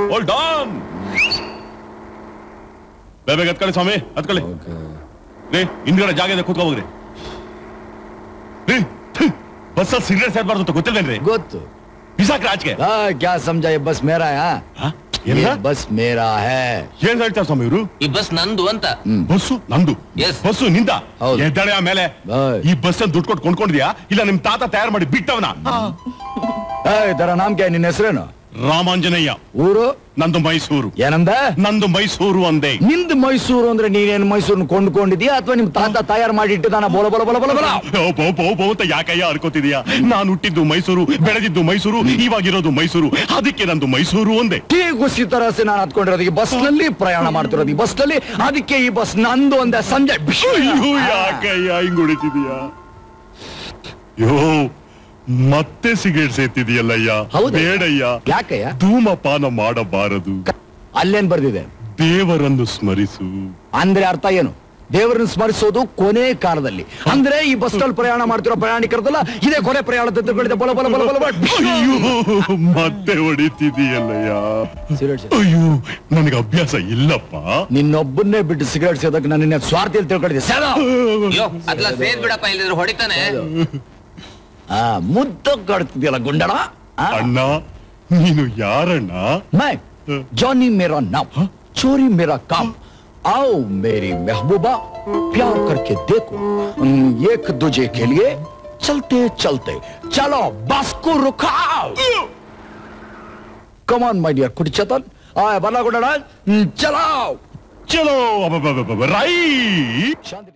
Hold on ಬೇಗ ಹತ್ಕೊಳ್ಳಿ ಸ್ವಾಮಿ ಹತ್ಕೊಳ್ಳಿ ರೀ ಹಿಂದ್ಗಡೆ ಜಾಗ ಇದೆ ಕೂತ್ಕೋಬೋಗ್ರಿ ರೀ ಬಸ್ ಸಿಗರೇಟ್ ಸೇರ್ಬಾರ್ದು ಅಂತ ಗೊತ್ತಿಲ್ವೇನ್ರಿ ಗೊತ್ತು ಬಿಸಾಕ್ರಿ ಆಚೆಗೆ क्या समझा ये बस मेरा है ये बस मेरा है ಏನ್ ಹೇಳ್ತಾರೆ ಸ್ವಾಮಿ ಇವರು ಈ ಬಸ್ ನಂದು ಅಂತ ಬಸ್ಸು ನಂದು Yes. ಬಸ್ಸು ನಿಂದ ಹೌದು. ಎದ್ದಳೆ ಆಮೇಲೆ ಈ ಬಸ್ ದುಡ್ಡು ಕೊಟ್ಟು ಕೊಂಡ್ಕೊಂಡಿದ್ಯಾ ಇಲ್ಲ ನಿಮ್ ತಾತ ತಯಾರು ಮಾಡಿ ಬಿಟ್ಟವನ तेरा नाम क्या है ನಿನ್ನ ಹೆಸರೇನು ರಾಮಾಂಜನೇಯ ಊರು ನಂದು ಮೈಸೂರು ಏನಂದ ನಂದು ಮೈಸೂರು ಅಂದೆ ನಿಂದು ಮೈಸೂರು ಅಂದ್ರೆ ನೀನೇನು ಮೈಸೂರನ್ನ ಕೊಂಡ್ಕೊಂಡಿದ್ಯಾ ಅಥವಾ ನಿಮ್ ತಾತ ತಯಾರು ಮಾಡಿ ಇಟ್ಟಿದಾನ ಬೋಲ ಬೋಲ ಬೋಲ ಬೋಲ ಬೋಲ ಬೋ ಅಂತ ಯಾಕಯ್ಯ ಅನ್ಕೋತಿದ್ಯಾ ನಾನು ಹುಟ್ಟಿದ್ದು ಮೈಸೂರು ಬೆಳೆದಿದ್ದು ಮೈಸೂರು ಇವಾಗಿರೋದು ಮೈಸೂರು ಅದಕ್ಕೆ ನಂದು ಮೈಸೂರು ಅಂದೆ ठीक उसी तरह से ನಾನು ಹತ್ಕೊಂಡಿರೋದು ಈ ಬಸ್ ನಲ್ಲಿ ಪ್ರಯಾಣ ಮಾಡ್ತಿರೋದು ಈ ಬಸ್ ನಲ್ಲಿ ಅದಕ್ಕೆ ಈ ಬಸ್ ನಂದು ಅಂದ ಸಂಜೆ ಅಯ್ಯೋ ಯಾಕಯ್ಯ ಹಿಂಗ್ ಹೊಡಿತಿದೀಯಾ ಯೋ ಮತ್ತೆ ಸಿಗರೇಟ್ ಸೇತಿದೆಯಲ್ಲಯ್ಯ ಹೌದಾ? ಬೇಡಯ್ಯ ಯಾಕಯ್ಯ ಧೂಮಪಾನ ಮಾಡಬಾರದು ಅಲ್ಲೇನ್ ಬರ್ದಿದೆ ದೇವರನ್ನು ಸ್ಮರಿಸು ಅಂದ್ರೆ ಅರ್ಥ ಏನು ದೇವರನ್ನು ಸ್ಮರಿಸೋದು ಕೊನೆ ಕಾಲದಲ್ಲಿ ಅಂದ್ರೆ ಈ ಬಸ್ ನಲ್ಲಿ ಪ್ರಯಾಣ ಮಾಡ್ತಿರೋ ಪ್ರಯಾಣಿಕರದಲ್ಲ ಇದೇ ಕೊನೆ ಪ್ರಯಾಣದ ತಿಳ್ಕೊಂಡಿದೆ ಬಲ ಬಲ ಬಲ ಬಲ ಬಲ ಅಯ್ಯೋ ಮತ್ತೆ ಹೊಡಿತಿದೀಯಲ್ಲಯ್ಯ ಅಯ್ಯೋ ನನಗೆ ಅಭ್ಯಾಸ ಇಲ್ಲಪ್ಪ ನಿನ್ನೊಬ್ಬನ್ನೇ ಬಿಟ್ಟು ಸಿಗರೇಟ್ ಸೇದಕ್ಕೆ ನಾನು ನಿನ್ನ ಸ್ವಾರ್ಥಿಯಲ್ಲಿ ತಿಳ್ಕೊಂಡಿದ್ದೆ ಅಯ್ಯೋ ಅದ್ಲ ಸೇರ್ ಬಿಡಪ್ಪ ಇಲ್ಲಿದ್ರೆ ಹೊಡಿತಾನೆ ಮುದ್ದು ಕಡ್ತಿದ್ಯಲ್ಲ ಗುಂಡಣ ಅಣ್ಣ ನೀನು ಯಾರಣ್ಣ मैं जॉनी मेरा नाम चोरी मेरा काम आओ मेरी महबूबा प्यार करके देखो एक दूजे के लिए चलते चलते चलो बस को रुकाओ कमान माय डियर कुटी चतन आया बना गुंडा चलाओ ಚಲೋ ರೈ शांति